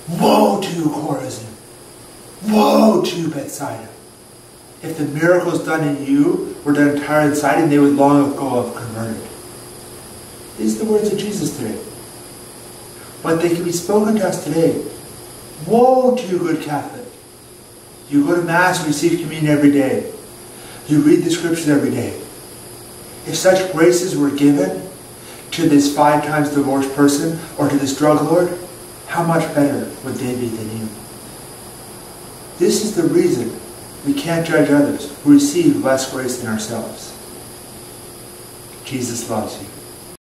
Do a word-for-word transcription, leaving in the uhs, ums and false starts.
Woe to you, Chorazin! Woe to you, Bethsaida! If the miracles done in you were done in Tyre and Sidon, they would long ago have converted. These are the words of Jesus today. But they can be spoken to us today. Woe to you, good Catholic! You go to Mass and receive communion every day. You read the Scriptures every day. If such graces were given to this five times divorced person or to this drug lord, how much better would they be than you? This is the reason we can't judge others who receive less grace than ourselves. Jesus loves you.